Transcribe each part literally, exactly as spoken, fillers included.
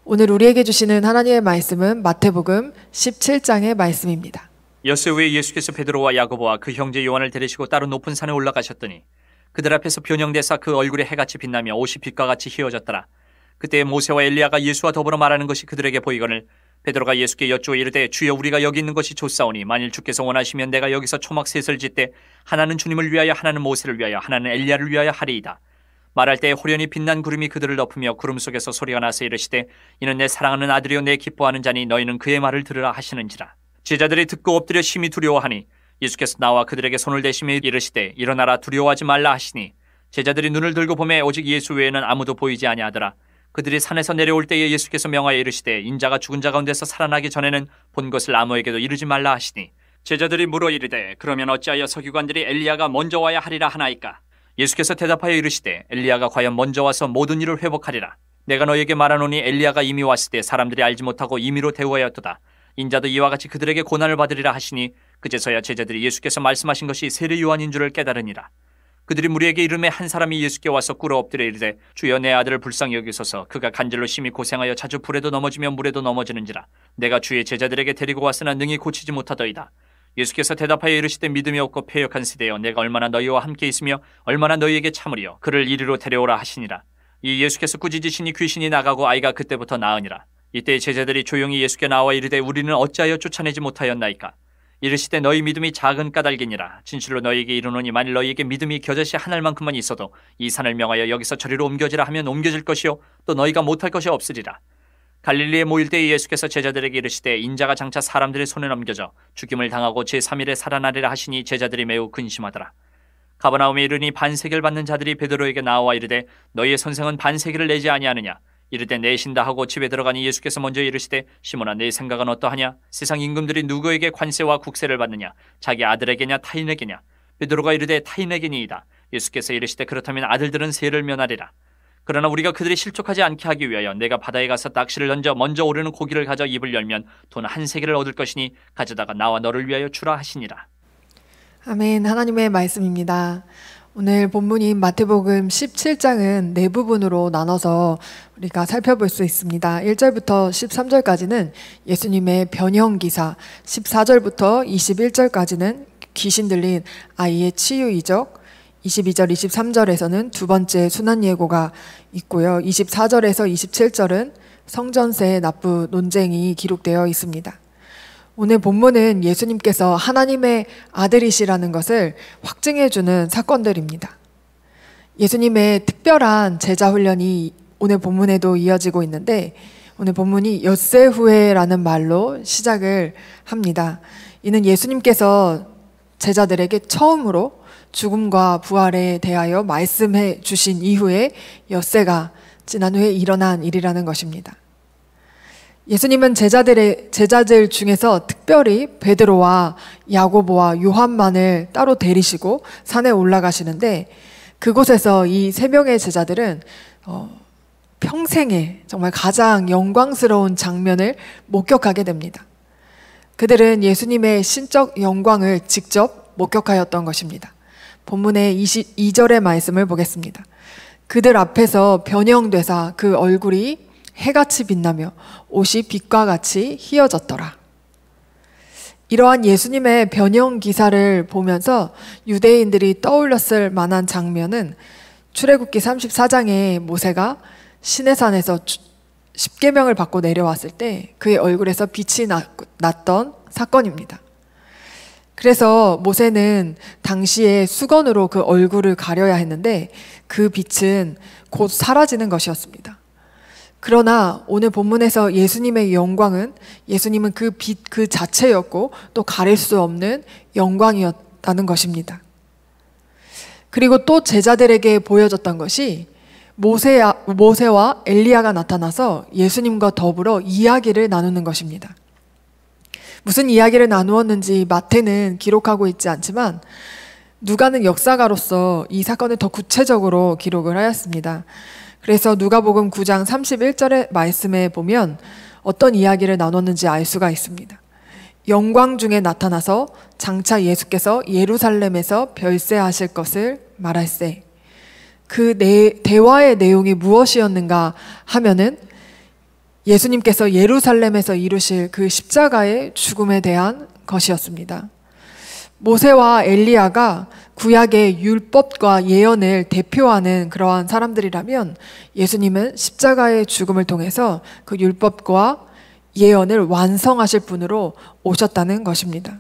오늘 우리에게 주시는 하나님의 말씀은 마태복음 십칠 장의 말씀입니다. 엿새 후에 예수께서 베드로와 야고보와 그 형제 요한을 데리시고 따로 높은 산에 올라가셨더니 그들 앞에서 변형되사 그 얼굴에 해같이 빛나며 옷이 빛과 같이 휘어졌더라. 그때 모세와 엘리야가 예수와 더불어 말하는 것이 그들에게 보이거늘 베드로가 예수께 여쭈어 이르되 주여 우리가 여기 있는 것이 좋사오니 만일 주께서 원하시면 내가 여기서 초막 셋을 짓되 하나는 주님을 위하여 하나는 모세를 위하여 하나는 엘리야를 위하여 하리이다. 말할 때에 호련히 빛난 구름이 그들을 덮으며 구름 속에서 소리가 나서 이르시되 이는 내 사랑하는 아들이요 내 기뻐하는 자니 너희는 그의 말을 들으라 하시는지라. 제자들이 듣고 엎드려 심히 두려워하니 예수께서 나와 그들에게 손을 대시며 이르시되 일어나라 두려워하지 말라 하시니 제자들이 눈을 들고 보매 오직 예수 외에는 아무도 보이지 아니하더라. 그들이 산에서 내려올 때에 예수께서 명하여 이르시되 인자가 죽은 자 가운데서 살아나기 전에는 본 것을 아무에게도 이르지 말라 하시니 제자들이 물어 이르되 그러면 어찌하여 서기관들이 엘리야가 먼저 와야 하리라 하나이까? 예수께서 대답하여 이르시되 엘리야가 과연 먼저 와서 모든 일을 회복하리라. 내가 너에게 말하노니 엘리야가 이미 왔을 때 사람들이 알지 못하고 임의로 대우하였도다. 인자도 이와 같이 그들에게 고난을 받으리라 하시니 그제서야 제자들이 예수께서 말씀하신 것이 세례 요한인 줄을 깨달으니라. 그들이 무리에게 이르매 한 사람이 예수께 와서 꿇어 엎드려 이르되 주여 내 아들을 불쌍히 여기소서. 그가 간질로 심히 고생하여 자주 불에도 넘어지며 물에도 넘어지는지라. 내가 주의 제자들에게 데리고 왔으나 능히 고치지 못하더이다. 예수께서 대답하여 이르시되 믿음이 없고 패역한 세대여 내가 얼마나 너희와 함께 있으며 얼마나 너희에게 참으리요. 그를 이리로 데려오라 하시니라. 이 예수께서 꾸짖으시니 귀신이 나가고 아이가 그때부터 나으니라. 이때 제자들이 조용히 예수께 나와 이르되 우리는 어찌하여 쫓아내지 못하였나이까? 이르시되 너희 믿음이 작은 까닭이니라. 진실로 너희에게 이르노니 만일 너희에게 믿음이 겨자씨 한 알만큼만 있어도 이 산을 명하여 여기서 저리로 옮겨지라 하면 옮겨질 것이요 또 너희가 못할 것이 없으리라. 갈릴리에 모일 때에 예수께서 제자들에게 이르시되 인자가 장차 사람들의 손에 넘겨져 죽임을 당하고 제삼 일에 살아나리라 하시니 제자들이 매우 근심하더라. 가버나움에 이르니 반세계를 받는 자들이 베드로에게 나와 이르되 너희의 선생은 반세계를 내지 아니하느냐? 이르되 내신다 하고 집에 들어가니 예수께서 먼저 이르시되 시몬아 내 생각은 어떠하냐? 세상 임금들이 누구에게 관세와 국세를 받느냐? 자기 아들에게냐 타인에게냐? 베드로가 이르되 타인에게니이다. 예수께서 이르시되 그렇다면 아들들은 세를 면하리라. 그러나 우리가 그들이 실족하지 않게 하기 위하여 내가 바다에 가서 낚시를 던져 먼저 오르는 고기를 가져 입을 열면 돈 한 세계를 얻을 것이니 가져다가 나와 너를 위하여 주라 하시니라. 아멘. 하나님의 말씀입니다. 오늘 본문인 마태복음 십칠 장은 네 부분으로 나눠서 우리가 살펴볼 수 있습니다. 일 절부터 십삼 절까지는 예수님의 변형 기사, 십사 절부터 이십일 절까지는 귀신 들린 아이의 치유 이적, 이십이 절, 이십삼 절에서는 두 번째 순환 예고가 있고요. 이십사 절에서 이십칠 절은 성전세 납부 논쟁이 기록되어 있습니다. 오늘 본문은 예수님께서 하나님의 아들이시라는 것을 확증해주는 사건들입니다. 예수님의 특별한 제자 훈련이 오늘 본문에도 이어지고 있는데 오늘 본문이 엿새 후에라는 말로 시작을 합니다. 이는 예수님께서 제자들에게 처음으로 죽음과 부활에 대하여 말씀해 주신 이후에 엿새가 지난 후에 일어난 일이라는 것입니다. 예수님은 제자들의 제자들 중에서 특별히 베드로와 야고보와 요한만을 따로 데리시고 산에 올라가시는데 그곳에서 이 세 명의 제자들은 어, 평생에 정말 가장 영광스러운 장면을 목격하게 됩니다. 그들은 예수님의 신적 영광을 직접 목격하였던 것입니다. 본문의 이십이 절의 말씀을 보겠습니다. 그들 앞에서 변형되사 그 얼굴이 해같이 빛나며 옷이 빛과 같이 휘어졌더라. 이러한 예수님의 변형 기사를 보면서 유대인들이 떠올렸을 만한 장면은 출애굽기 삼십사 장에 모세가 시내산에서 십계명을 받고 내려왔을 때 그의 얼굴에서 빛이 났던 사건입니다. 그래서 모세는 당시에 수건으로 그 얼굴을 가려야 했는데 그 빛은 곧 사라지는 것이었습니다. 그러나 오늘 본문에서 예수님의 영광은 예수님은 그 빛 그 자체였고 또 가릴 수 없는 영광이었다는 것입니다. 그리고 또 제자들에게 보여졌던 것이 모세야, 모세와 엘리야가 나타나서 예수님과 더불어 이야기를 나누는 것입니다. 무슨 이야기를 나누었는지 마태는 기록하고 있지 않지만 누가는 역사가로서 이 사건을 더 구체적으로 기록을 하였습니다. 그래서 누가복음 구 장 삼십일 절의 말씀에 보면 어떤 이야기를 나눴는지 알 수가 있습니다. 영광 중에 나타나서 장차 예수께서 예루살렘에서 별세하실 것을 말할세. 그 내, 대화의 내용이 무엇이었는가 하면은 예수님께서 예루살렘에서 이루실 그 십자가의 죽음에 대한 것이었습니다. 모세와 엘리야가 구약의 율법과 예언을 대표하는 그러한 사람들이라면 예수님은 십자가의 죽음을 통해서 그 율법과 예언을 완성하실 분으로 오셨다는 것입니다.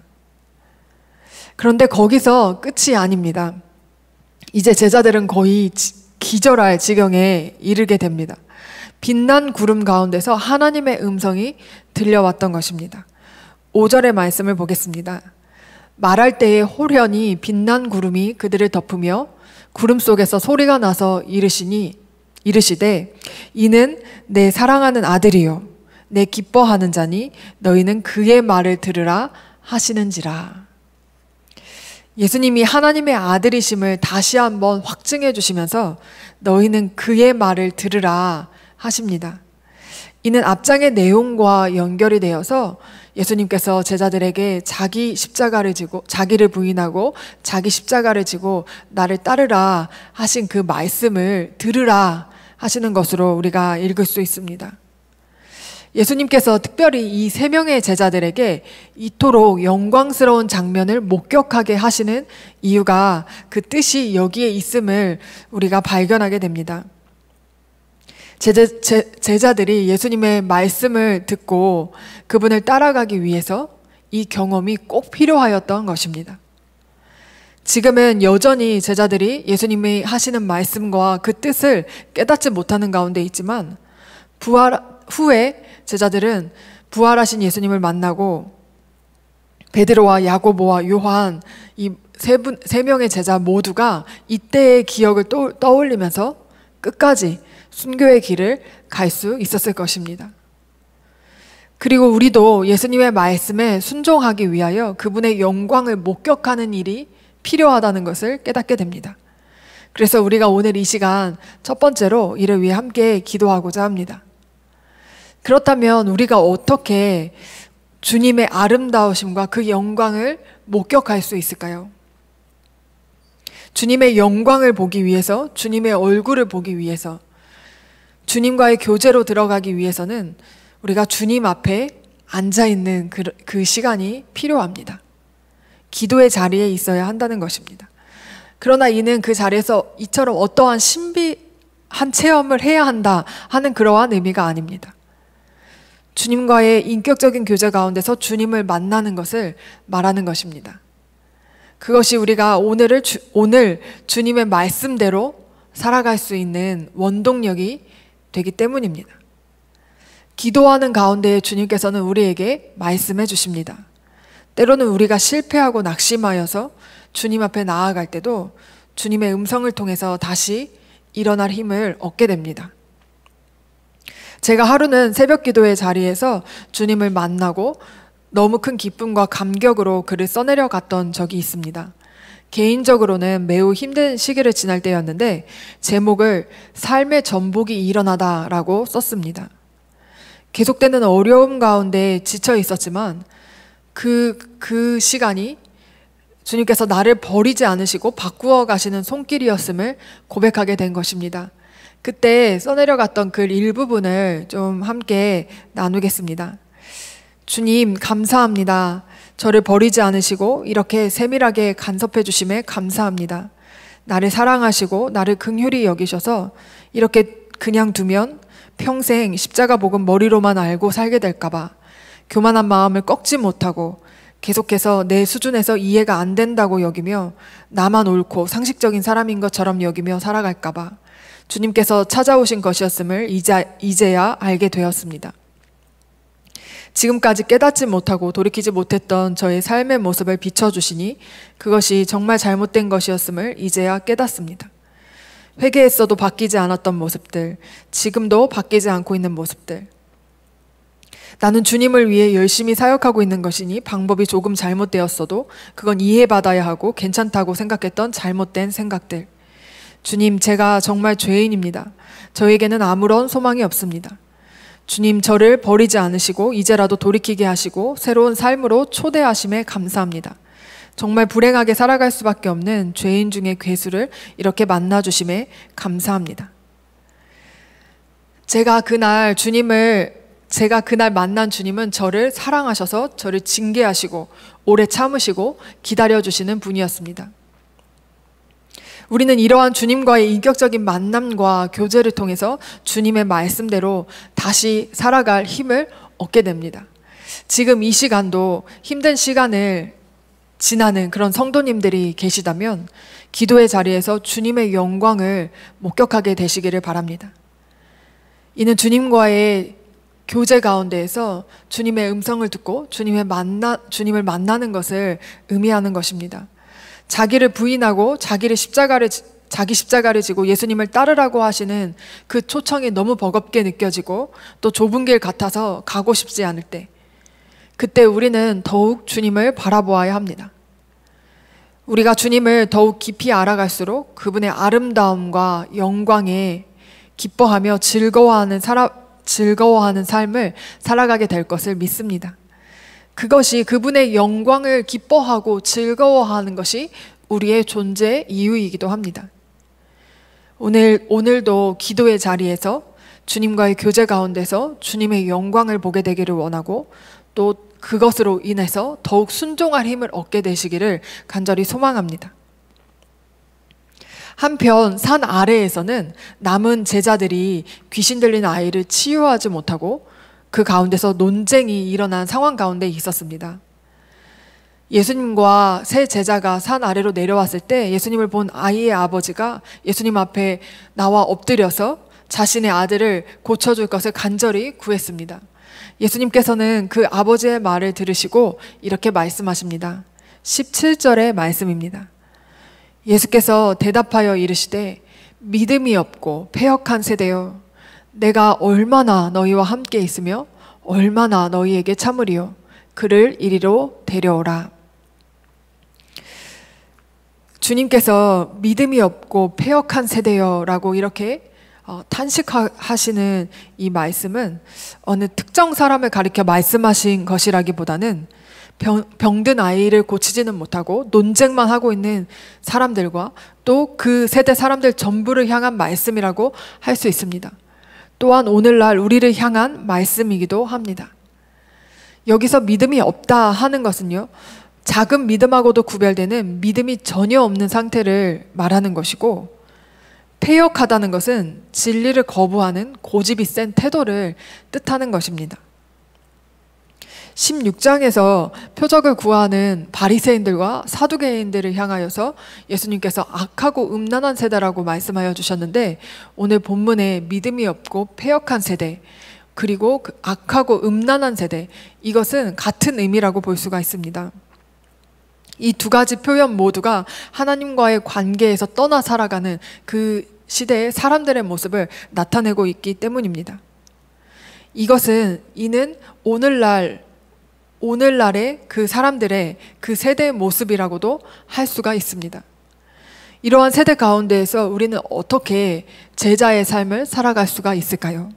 그런데 거기서 끝이 아닙니다. 이제 제자들은 거의 기절할 지경에 이르게 됩니다. 빛난 구름 가운데서 하나님의 음성이 들려왔던 것입니다. 오 절의 말씀을 보겠습니다. 말할 때에 호련히 빛난 구름이 그들을 덮으며 구름 속에서 소리가 나서 이르시니 이르시되 이는 내 사랑하는 아들이요 내 기뻐하는 자니 너희는 그의 말을 들으라 하시는지라. 예수님이 하나님의 아들이심을 다시 한번 확증해 주시면서 너희는 그의 말을 들으라 하십니다. 이는 앞장의 내용과 연결이 되어서 예수님께서 제자들에게 자기 십자가를 지고 자기를 부인하고 자기 십자가를 지고 나를 따르라 하신 그 말씀을 들으라 하시는 것으로 우리가 읽을 수 있습니다. 예수님께서 특별히 이 세 명의 제자들에게 이토록 영광스러운 장면을 목격하게 하시는 이유가 그 뜻이 여기에 있음을 우리가 발견하게 됩니다. 제자, 제, 제자들이 예수님의 말씀을 듣고 그분을 따라가기 위해서 이 경험이 꼭 필요하였던 것입니다. 지금은 여전히 제자들이 예수님이 하시는 말씀과 그 뜻을 깨닫지 못하는 가운데 있지만 부활 후에 제자들은 부활하신 예수님을 만나고 베드로와 야고보와 요한 이 세 분, 세 명의 제자 모두가 이때의 기억을 또, 떠올리면서 끝까지 순교의 길을 갈 수 있었을 것입니다. 그리고 우리도 예수님의 말씀에 순종하기 위하여 그분의 영광을 목격하는 일이 필요하다는 것을 깨닫게 됩니다. 그래서 우리가 오늘 이 시간 첫 번째로 이를 위해 함께 기도하고자 합니다. 그렇다면 우리가 어떻게 주님의 아름다우심과 그 영광을 목격할 수 있을까요? 주님의 영광을 보기 위해서, 주님의 얼굴을 보기 위해서, 주님과의 교제로 들어가기 위해서는 우리가 주님 앞에 앉아있는 그, 그 시간이 필요합니다. 기도의 자리에 있어야 한다는 것입니다. 그러나 이는 그 자리에서 이처럼 어떠한 신비한 체험을 해야 한다 하는 그러한 의미가 아닙니다. 주님과의 인격적인 교제 가운데서 주님을 만나는 것을 말하는 것입니다. 그것이 우리가 오늘을 주, 오늘 주님의 말씀대로 살아갈 수 있는 원동력이 되기 때문입니다. 기도하는 가운데 주님께서는 우리에게 말씀해 주십니다. 때로는 우리가 실패하고 낙심하여서 주님 앞에 나아갈 때도 주님의 음성을 통해서 다시 일어날 힘을 얻게 됩니다. 제가 하루는 새벽 기도의 자리에서 주님을 만나고 너무 큰 기쁨과 감격으로 글을 써내려 갔던 적이 있습니다. 개인적으로는 매우 힘든 시기를 지날 때였는데 제목을 삶의 전복이 일어나다라고 썼습니다. 계속되는 어려움 가운데 지쳐 있었지만 그, 그 시간이 주님께서 나를 버리지 않으시고 바꾸어 가시는 손길이었음을 고백하게 된 것입니다. 그때 써내려갔던 글 일부분을 좀 함께 나누겠습니다. 주님, 감사합니다. 저를 버리지 않으시고 이렇게 세밀하게 간섭해 주심에 감사합니다. 나를 사랑하시고 나를 긍휼히 여기셔서 이렇게 그냥 두면 평생 십자가 복음 머리로만 알고 살게 될까봐 교만한 마음을 꺾지 못하고 계속해서 내 수준에서 이해가 안 된다고 여기며 나만 옳고 상식적인 사람인 것처럼 여기며 살아갈까봐 주님께서 찾아오신 것이었음을 이제, 이제야 알게 되었습니다. 지금까지 깨닫지 못하고 돌이키지 못했던 저의 삶의 모습을 비춰주시니 그것이 정말 잘못된 것이었음을 이제야 깨닫습니다. 회개했어도 바뀌지 않았던 모습들, 지금도 바뀌지 않고 있는 모습들. 나는 주님을 위해 열심히 사역하고 있는 것이니 방법이 조금 잘못되었어도 그건 이해받아야 하고 괜찮다고 생각했던 잘못된 생각들. 주님, 제가 정말 죄인입니다. 저에게는 아무런 소망이 없습니다. 주님, 저를 버리지 않으시고 이제라도 돌이키게 하시고 새로운 삶으로 초대하심에 감사합니다. 정말 불행하게 살아갈 수밖에 없는 죄인 중의 괴수를 이렇게 만나주심에 감사합니다. 제가 그날 주님을 제가 그날 만난 주님은 저를 사랑하셔서 저를 징계하시고 오래 참으시고 기다려주시는 분이었습니다. 우리는 이러한 주님과의 인격적인 만남과 교제를 통해서 주님의 말씀대로 다시 살아갈 힘을 얻게 됩니다. 지금 이 시간도 힘든 시간을 지나는 그런 성도님들이 계시다면 기도의 자리에서 주님의 영광을 목격하게 되시기를 바랍니다. 이는 주님과의 교제 가운데에서 주님의 음성을 듣고 주님의 만나, 주님을 만나는 것을 의미하는 것입니다. 자기를 부인하고 자기를 십자가를, 자기 십자가를 지고 예수님을 따르라고 하시는 그 초청이 너무 버겁게 느껴지고 또 좁은 길 같아서 가고 싶지 않을 때, 그때 우리는 더욱 주님을 바라보아야 합니다. 우리가 주님을 더욱 깊이 알아갈수록 그분의 아름다움과 영광에 기뻐하며 즐거워하는 살아, 즐거워하는 삶을 살아가게 될 것을 믿습니다. 그것이 그분의 영광을 기뻐하고 즐거워하는 것이 우리의 존재의 이유이기도 합니다. 오늘, 오늘도 기도의 자리에서 주님과의 교제 가운데서 주님의 영광을 보게 되기를 원하고 또 그것으로 인해서 더욱 순종할 힘을 얻게 되시기를 간절히 소망합니다. 한편 산 아래에서는 남은 제자들이 귀신 들린 아이를 치유하지 못하고 그 가운데서 논쟁이 일어난 상황 가운데 있었습니다. 예수님과 세 제자가 산 아래로 내려왔을 때 예수님을 본 아이의 아버지가 예수님 앞에 나와 엎드려서 자신의 아들을 고쳐줄 것을 간절히 구했습니다. 예수님께서는 그 아버지의 말을 들으시고 이렇게 말씀하십니다. 십칠 절의 말씀입니다. 예수께서 대답하여 이르시되 믿음이 없고 패역한 세대여, 내가 얼마나 너희와 함께 있으며 얼마나 너희에게 참으리요, 그를 이리로 데려오라. 주님께서 믿음이 없고 패역한 세대여 라고 이렇게 어, 탄식하시는 이 말씀은 어느 특정 사람을 가리켜 말씀하신 것이라기보다는 병, 병든 아이를 고치지는 못하고 논쟁만 하고 있는 사람들과 또 그 세대 사람들 전부를 향한 말씀이라고 할 수 있습니다. 또한 오늘날 우리를 향한 말씀이기도 합니다. 여기서 믿음이 없다 하는 것은요, 작은 믿음하고도 구별되는 믿음이 전혀 없는 상태를 말하는 것이고, 패역하다는 것은 진리를 거부하는 고집이 센 태도를 뜻하는 것입니다. 십육 장에서 표적을 구하는 바리새인들과 사두개인들을 향하여서 예수님께서 악하고 음란한 세대라고 말씀하여 주셨는데, 오늘 본문에 믿음이 없고 패역한 세대, 그리고 그 악하고 음란한 세대, 이것은 같은 의미라고 볼 수가 있습니다. 이 두 가지 표현 모두가 하나님과의 관계에서 떠나 살아가는 그 시대의 사람들의 모습을 나타내고 있기 때문입니다. 이것은 이는 오늘날 오늘날의 그 사람들의 그 세대의 모습이라고도 할 수가 있습니다. 이러한 세대 가운데에서 우리는 어떻게 제자의 삶을 살아갈 수가 있을까요?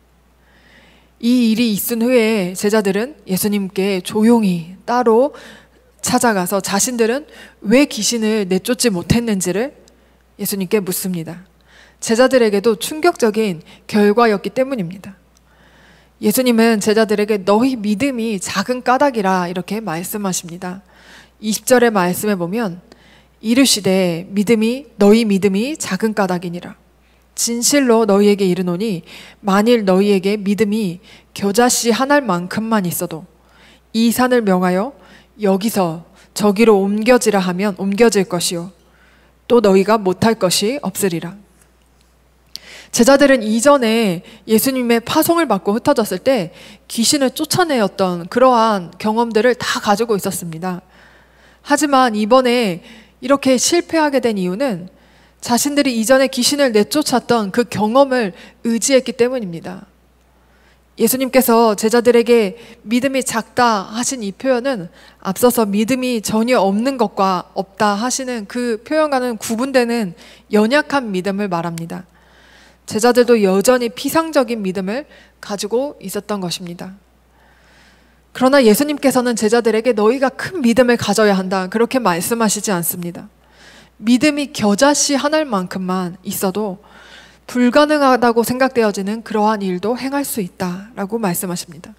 이 일이 있은 후에 제자들은 예수님께 조용히 따로 찾아가서 자신들은 왜 귀신을 내쫓지 못했는지를 예수님께 묻습니다. 제자들에게도 충격적인 결과였기 때문입니다. 예수님은 제자들에게 너희 믿음이 작은 까닭이라 이렇게 말씀하십니다. 이십 절의 말씀에 보면 이르시되 믿음이 너희 믿음이 작은 까닭이니라. 진실로 너희에게 이르노니 만일 너희에게 믿음이 겨자씨 한 알만큼만 있어도 이 산을 명하여 여기서 저기로 옮겨지라 하면 옮겨질 것이요 또 너희가 못할 것이 없으리라. 제자들은 이전에 예수님의 파송을 받고 흩어졌을 때 귀신을 쫓아내었던 그러한 경험들을 다 가지고 있었습니다. 하지만 이번에 이렇게 실패하게 된 이유는 자신들이 이전에 귀신을 내쫓았던 그 경험을 의지했기 때문입니다. 예수님께서 제자들에게 믿음이 작다 하신 이 표현은 앞서서 믿음이 전혀 없는 것과 없다 하시는 그 표현과는 구분되는 연약한 믿음을 말합니다. 제자들도 여전히 피상적인 믿음을 가지고 있었던 것입니다. 그러나 예수님께서는 제자들에게 너희가 큰 믿음을 가져야 한다, 그렇게 말씀하시지 않습니다. 믿음이 겨자씨 한 알만큼만 있어도 불가능하다고 생각되어지는 그러한 일도 행할 수 있다라고 말씀하십니다.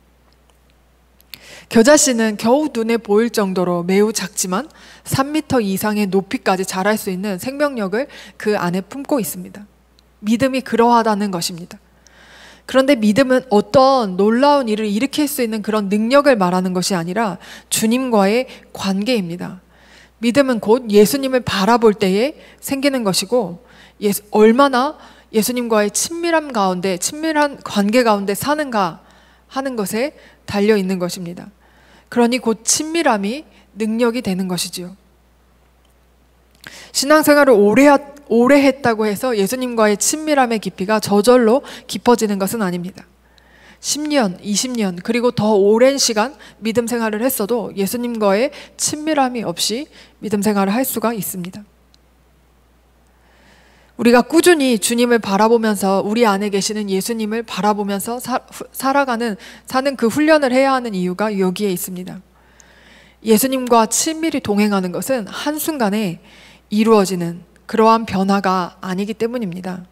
겨자씨는 겨우 눈에 보일 정도로 매우 작지만 삼 미터 이상의 높이까지 자랄 수 있는 생명력을 그 안에 품고 있습니다. 믿음이 그러하다는 것입니다. 그런데 믿음은 어떤 놀라운 일을 일으킬 수 있는 그런 능력을 말하는 것이 아니라 주님과의 관계입니다. 믿음은 곧 예수님을 바라볼 때에 생기는 것이고, 예수, 얼마나 예수님과의 친밀함 가운데, 친밀한 관계 가운데 사는가 하는 것에 달려 있는 것입니다. 그러니 곧 친밀함이 능력이 되는 것이지요. 신앙생활을 오래, 오래 했다고 해서 예수님과의 친밀함의 깊이가 저절로 깊어지는 것은 아닙니다. 십 년, 이십 년, 그리고 더 오랜 시간 믿음 생활을 했어도 예수님과의 친밀함이 없이 믿음 생활을 할 수가 있습니다. 우리가 꾸준히 주님을 바라보면서 우리 안에 계시는 예수님을 바라보면서 사, 살아가는, 사는 그 훈련을 해야 하는 이유가 여기에 있습니다. 예수님과 친밀히 동행하는 것은 한순간에 이루어지는 그러한 변화가 아니기 때문입니다.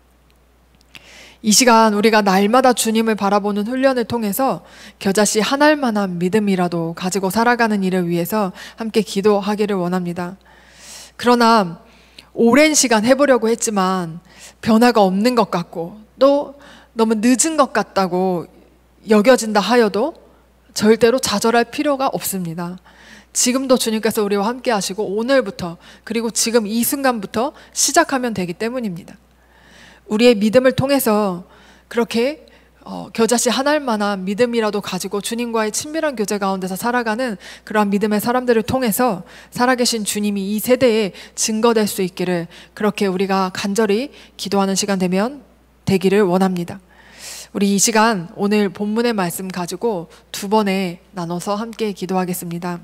이 시간 우리가 날마다 주님을 바라보는 훈련을 통해서 겨자씨 한 알만한 믿음이라도 가지고 살아가는 일을 위해서 함께 기도하기를 원합니다. 그러나 오랜 시간 해보려고 했지만 변화가 없는 것 같고 또 너무 늦은 것 같다고 여겨진다 하여도 절대로 좌절할 필요가 없습니다. 지금도 주님께서 우리와 함께 하시고 오늘부터, 그리고 지금 이 순간부터 시작하면 되기 때문입니다. 우리의 믿음을 통해서 그렇게 어, 겨자씨 한 알만한 믿음이라도 가지고 주님과의 친밀한 교제 가운데서 살아가는 그러한 믿음의 사람들을 통해서 살아계신 주님이 이 세대에 증거될 수 있기를, 그렇게 우리가 간절히 기도하는 시간 되면 되기를 원합니다. 우리 이 시간 오늘 본문의 말씀 가지고 두 번에 나눠서 함께 기도하겠습니다.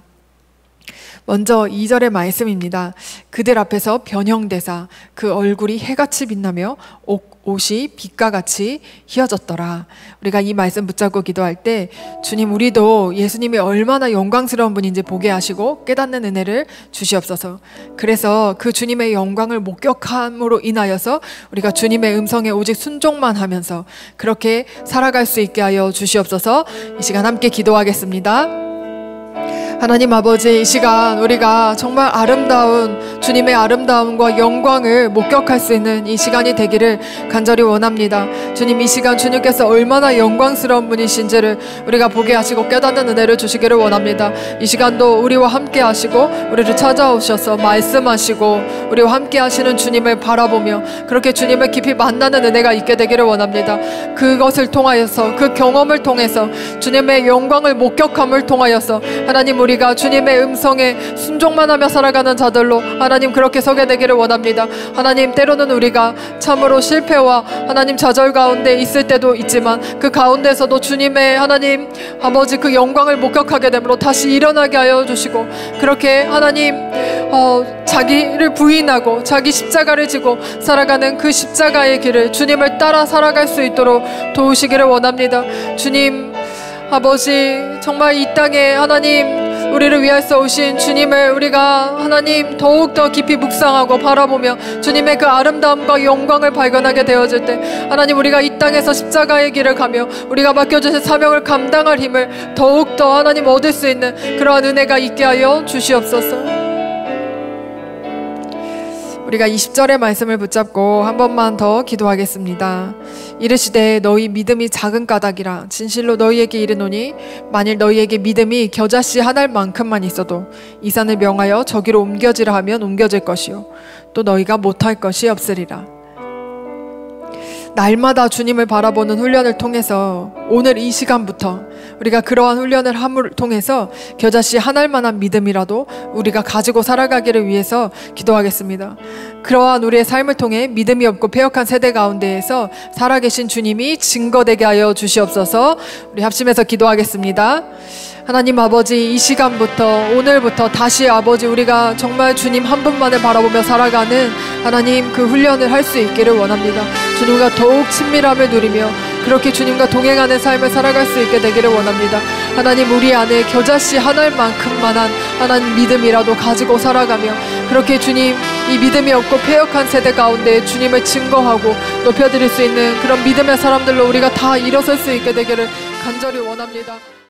먼저 이 절의 말씀입니다. 그들 앞에서 변형되사 그 얼굴이 해같이 빛나며 옷이 빛과 같이 휘어졌더라. 우리가 이 말씀 붙잡고 기도할 때 주님, 우리도 예수님이 얼마나 영광스러운 분인지 보게 하시고 깨닫는 은혜를 주시옵소서. 그래서 그 주님의 영광을 목격함으로 인하여서 우리가 주님의 음성에 오직 순종만 하면서 그렇게 살아갈 수 있게 하여 주시옵소서. 이 시간 함께 기도하겠습니다. 하나님 아버지, 이 시간 우리가 정말 아름다운 주님의 아름다움과 영광을 목격할 수 있는 이 시간이 되기를 간절히 원합니다. 주님, 이 시간 주님께서 얼마나 영광스러운 분이신지를 우리가 보게 하시고 깨닫는 은혜를 주시기를 원합니다. 이 시간도 우리와 함께 하시고 우리를 찾아오셔서 말씀하시고 우리와 함께 하시는 주님을 바라보며 그렇게 주님을 깊이 만나는 은혜가 있게 되기를 원합니다. 그것을 통하여서, 그 경험을 통해서 주님의 영광을 목격함을 통하여서 하나님, 우리 우리가 주님의 음성에 순종만 하며 살아가는 자들로 하나님 그렇게 서게 되기를 원합니다. 하나님, 때로는 우리가 참으로 실패와 하나님 좌절 가운데 있을 때도 있지만 그 가운데서도 주님의 하나님 아버지 그 영광을 목격하게 되므로 다시 일어나게 하여 주시고, 그렇게 하나님 어, 자기를 부인하고 자기 십자가를 지고 살아가는 그 십자가의 길을 주님을 따라 살아갈 수 있도록 도우시기를 원합니다. 주님 아버지, 정말 이 땅에 하나님 우리를 위하여 오신 주님을 우리가 하나님 더욱더 깊이 묵상하고 바라보며 주님의 그 아름다움과 영광을 발견하게 되어질 때 하나님, 우리가 이 땅에서 십자가의 길을 가며 우리가 맡겨주신 사명을 감당할 힘을 더욱더 하나님 얻을 수 있는 그러한 은혜가 있게 하여 주시옵소서. 우리가 이십 절의 말씀을 붙잡고 한 번만 더 기도하겠습니다. 이르시되 너희 믿음이 작은 까닭이라 진실로 너희에게 이르노니 만일 너희에게 믿음이 겨자씨 한 알만큼만 있어도 이 산을 명하여 저기로 옮겨지라 하면 옮겨질 것이요 또 너희가 못할 것이 없으리라. 날마다 주님을 바라보는 훈련을 통해서 오늘 이 시간부터 우리가 그러한 훈련을 함을 통해서 겨자씨 한 알만한 믿음이라도 우리가 가지고 살아가기를 위해서 기도하겠습니다. 그러한 우리의 삶을 통해 믿음이 없고 패역한 세대 가운데에서 살아계신 주님이 증거되게 하여 주시옵소서. 우리 합심해서 기도하겠습니다. 하나님 아버지, 이 시간부터 오늘부터 다시 아버지 우리가 정말 주님 한 분만을 바라보며 살아가는 하나님 그 훈련을 할 수 있기를 원합니다. 주님과 더욱 친밀함을 누리며 그렇게 주님과 동행하는 삶을 살아갈 수 있게 되기를 원합니다. 하나님 우리 안에 겨자씨 하나만큼만한 하나님 믿음이라도 가지고 살아가며 그렇게 주님 이 믿음이 없고 패역한 세대 가운데 주님을 증거하고 높여드릴 수 있는 그런 믿음의 사람들로 우리가 다 일어설 수 있게 되기를 간절히 원합니다.